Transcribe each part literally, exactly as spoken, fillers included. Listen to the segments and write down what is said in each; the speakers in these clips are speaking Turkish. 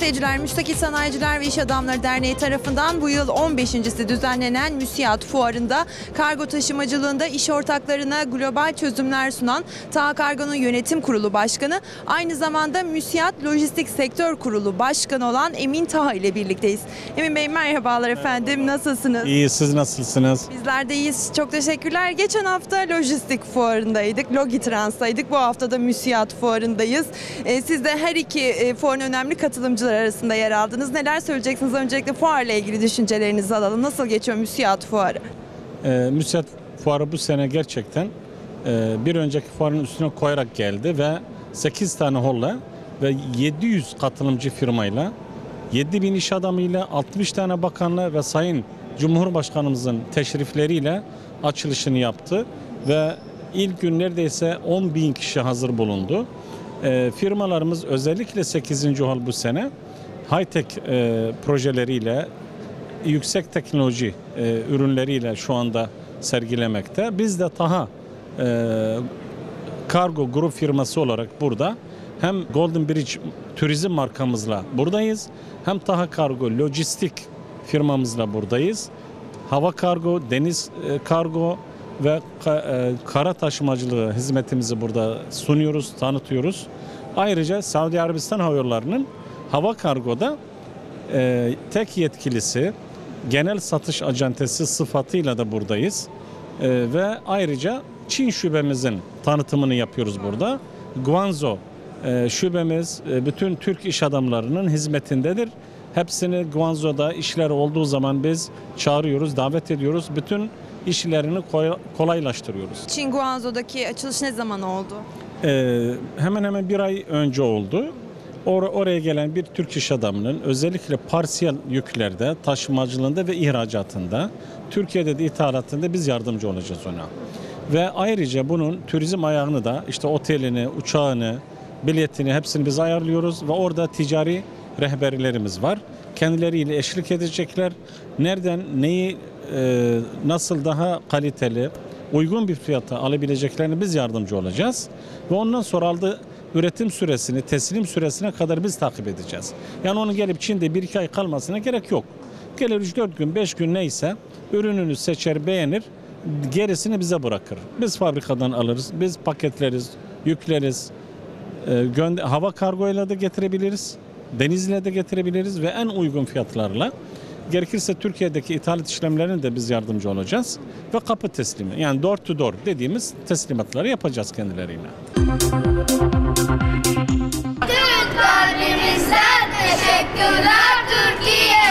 seyirciler, Müstakil Sanayiciler ve İş Adamları Derneği tarafından bu yıl on beşincisi düzenlenen MÜSİAD Fuarı'nda kargo taşımacılığında iş ortaklarına global çözümler sunan Taha Kargo'nun yönetim kurulu başkanı, aynı zamanda MÜSİAD Lojistik Sektör Kurulu Başkanı olan Emin Taha ile birlikteyiz. Emin Bey merhabalar efendim, nasılsınız? İyi, siz nasılsınız? Bizler de iyiyiz, çok teşekkürler. Geçen hafta Lojistik Fuarı'ndaydık, Logitrans'taydık. Bu hafta da MÜSİAD Fuarı'ndayız. Ee, siz de her iki e, fuarın önemli katılımcılar arasında yer aldınız. Neler söyleyeceksiniz? Öncelikle fuarla ilgili düşüncelerinizi alalım. Nasıl geçiyor MÜSİAD Fuarı? Ee, MÜSİAD Fuarı bu sene gerçekten e, bir önceki fuarın üstüne koyarak geldi ve sekiz tane holla ve yedi yüz katılımcı firmayla, yedi bin iş adamıyla, altmış tane bakanla ve Sayın Cumhurbaşkanımızın teşrifleriyle açılışını yaptı ve ilk gün neredeyse on bin kişi hazır bulundu. E, firmalarımız özellikle sekizinci hol bu sene high-tech e, projeleriyle, yüksek teknoloji e, ürünleriyle şu anda sergilemekte. Biz de Taha e, Kargo Grup firması olarak burada hem Golden Bridge turizm markamızla buradayız, hem Taha Kargo Lojistik firmamızla buradayız. Hava kargo, deniz e, kargo ve ka, e, kara taşımacılığı hizmetimizi burada sunuyoruz, tanıtıyoruz. Ayrıca Saudi Arabistan Hava Yolları'nın hava kargoda e, tek yetkilisi, genel satış acentesi sıfatıyla da buradayız. E, ve ayrıca Çin şubemizin tanıtımını yapıyoruz burada. Guangzhou e, şubemiz e, bütün Türk iş adamlarının hizmetindedir. Hepsini Guangzhou'da işler olduğu zaman biz çağırıyoruz, davet ediyoruz. Bütün işlerini kolaylaştırıyoruz. Çin Guangzhou'daki açılış ne zaman oldu? Ee, hemen hemen bir ay önce oldu. Or oraya gelen bir Türk iş adamının özellikle parsiyel yüklerde, taşımacılığında ve ihracatında, Türkiye'de de ithalatında biz yardımcı olacağız ona. Ve ayrıca bunun turizm ayağını da, işte otelini, uçağını, biletini hepsini biz ayarlıyoruz ve orada ticari rehberlerimiz var. Kendileriyle eşlik edecekler. Nereden neyi e, nasıl daha kaliteli, uygun bir fiyata alabileceklerine biz yardımcı olacağız. Ve ondan sonra aldığı üretim süresini, teslim süresine kadar biz takip edeceğiz. Yani onun gelip Çin'de bir iki ay kalmasına gerek yok. Gelir üç dört gün, beş gün neyse ürününü seçer, beğenir, gerisini bize bırakır. Biz fabrikadan alırız, biz paketleriz, yükleriz, e, hava kargoyla da getirebiliriz, denizle de getirebiliriz ve en uygun fiyatlarla. Gerekirse Türkiye'deki ithalat işlemlerine de biz yardımcı olacağız ve kapı teslimi, yani door to door dediğimiz teslimatları yapacağız kendileriyle. Tüm kalbimizden teşekkürler Türkiye.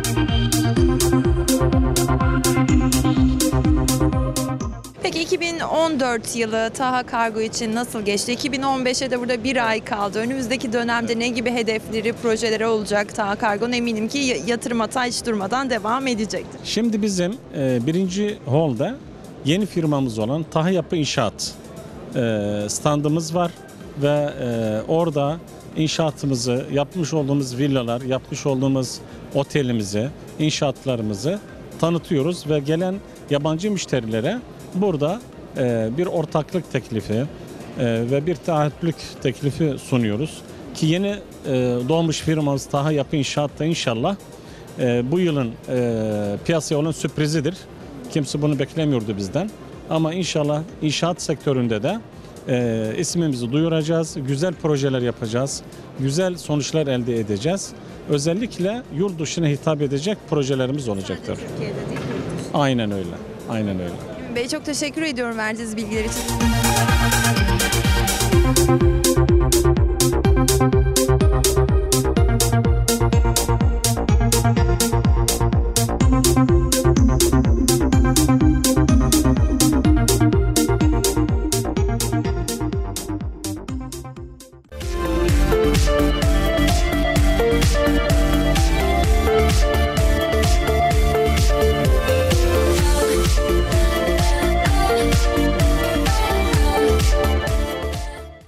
Peki iki bin on dört yılı Taha Kargo için nasıl geçti? iki bin on beşe de burada bir ay kaldı. Önümüzdeki dönemde ne gibi hedefleri, projeleri olacak Taha Kargo'nun? Eminim ki yatırım hata hiç durmadan devam edecektir. Şimdi bizim e, birinci holda yeni firmamız olan Taha Yapı İnşaat e, standımız var ve e, orada inşaatımızı, yapmış olduğumuz villalar, yapmış olduğumuz otelimizi, inşaatlarımızı tanıtıyoruz ve gelen yabancı müşterilere burada e, bir ortaklık teklifi e, ve bir taahhütlük teklifi sunuyoruz. Ki yeni e, doğmuş firmamız Taha Yapı İnşaat'ta inşallah e, bu yılın e, piyasaya olan sürprizidir. Kimse bunu beklemiyordu bizden. Ama inşallah inşaat sektöründe de e, ismimizi duyuracağız, güzel projeler yapacağız, güzel sonuçlar elde edeceğiz. Özellikle yurt dışına hitap edecek projelerimiz olacaktır. Türkiye'de değil mi? Aynen öyle, aynen öyle. Bey çok teşekkür ediyorum verdiğiniz bilgiler için.